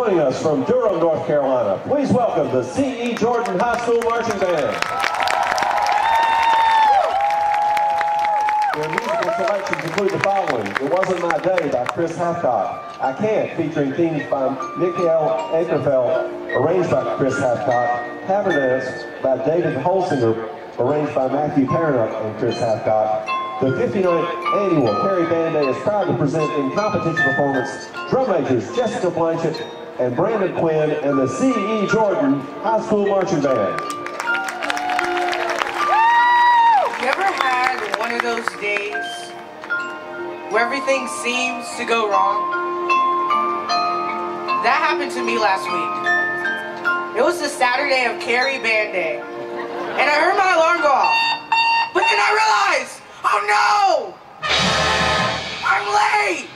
Joining us from Durham, North Carolina, please welcome the C.E. Jordan High School Marching Band. Their musical selections include the following: It Wasn't My Day by Chris Hathcock, I Can't, featuring themes by Mikael Akerfeld, arranged by Chris Hathcock, Haverdance by David Holsinger, arranged by Matthew Paranock and Chris Hathcock. The 59th annual Cary Band Day is proud to present in competition performance drum majors Jessica Blanchett and Brandon Quinn and the C.E. Jordan High School Marching Band. You ever had one of those days where everything seems to go wrong? That happened to me last week. It was the Saturday of Cary Band Day, and I heard my alarm go off. But then I realized, oh no! I'm late!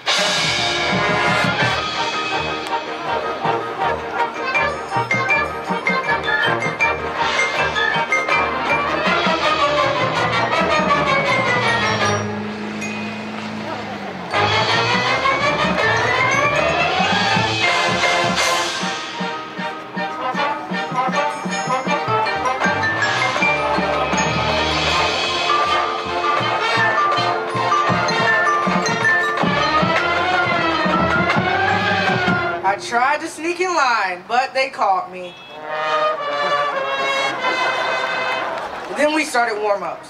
I tried to sneak in line, but they caught me. Then we started warm-ups.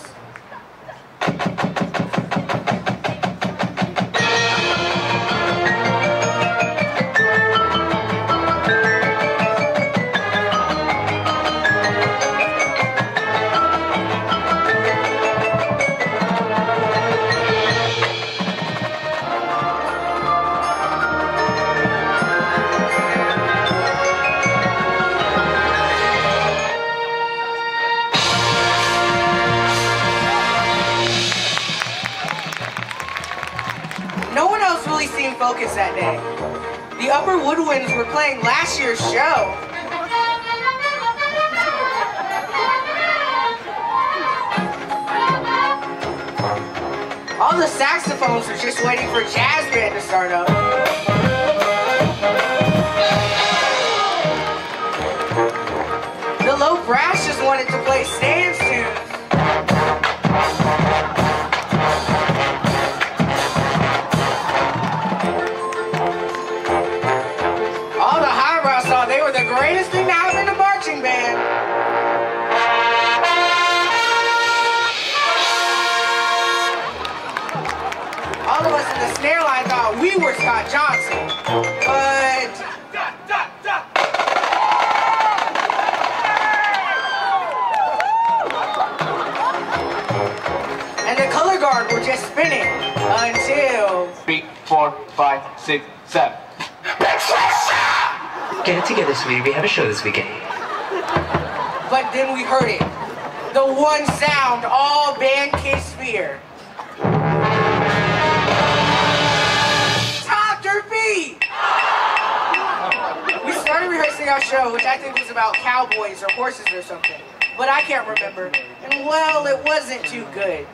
No one else really seemed focused that day. The upper woodwinds were playing last year's show. All the saxophones were just waiting for jazz band to start up. The low brass just wanted to play stance tunes. They were the greatest thing to happen in a marching band. All of us in the snare line thought we were Scott Johnson, but and the color guard were just spinning until 3, 4, 5, 6, 7. Get it together, sweetie. We have a show this weekend. But then we heard it. The one sound all band kids fear. Dr. B! We started rehearsing our show, which I think was about cowboys or horses or something. But I can't remember. And well, it wasn't too good.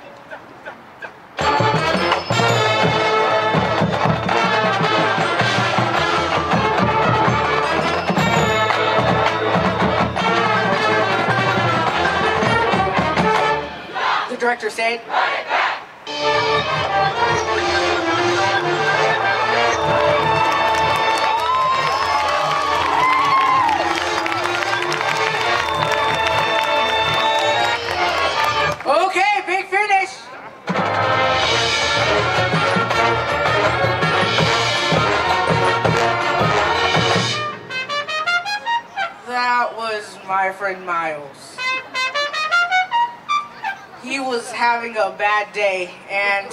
The director said, "Run it back!" Okay, big finish. That was my friend Miles. He was having a bad day, and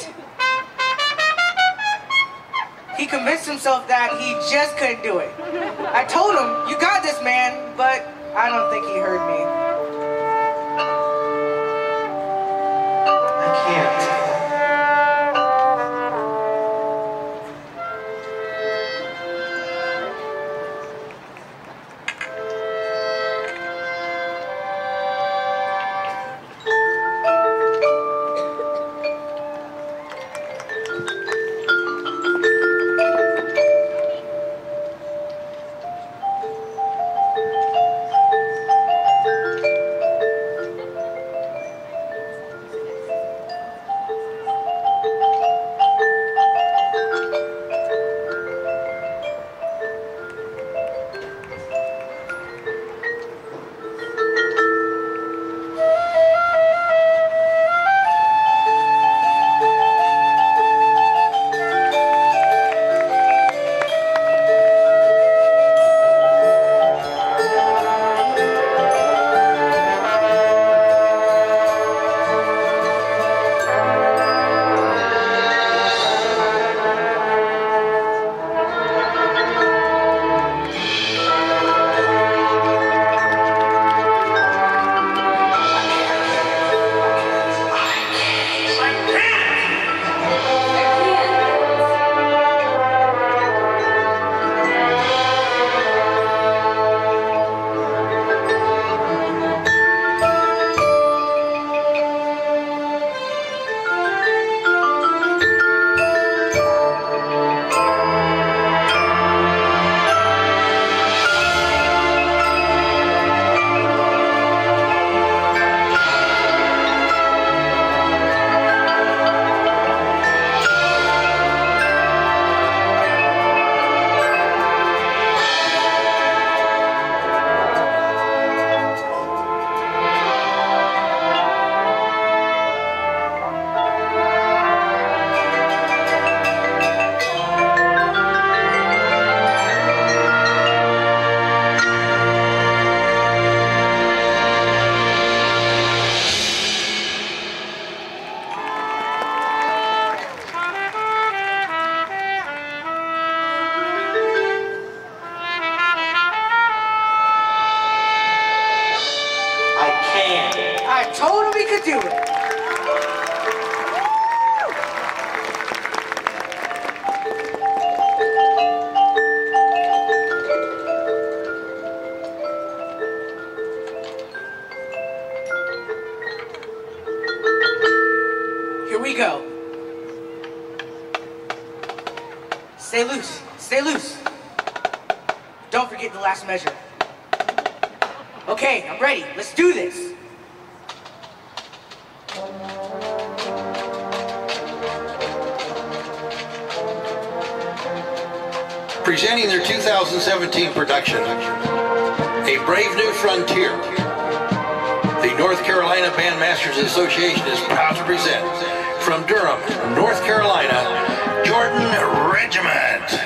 he convinced himself that he just couldn't do it. I told him, "You got this, man," but I don't think he heard me. I can't. I told him he could do it. Here we go. Stay loose. Stay loose. Don't forget the last measure. Okay, I'm ready. Let's do this. Presenting their 2017 production, A Brave New Frontier, the North Carolina Bandmasters Association is proud to present, from Durham, North Carolina, Jordan Regiment.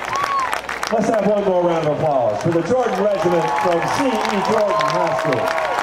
Let's have one more round of applause for the Jordan Regiment from C.E. Jordan High School.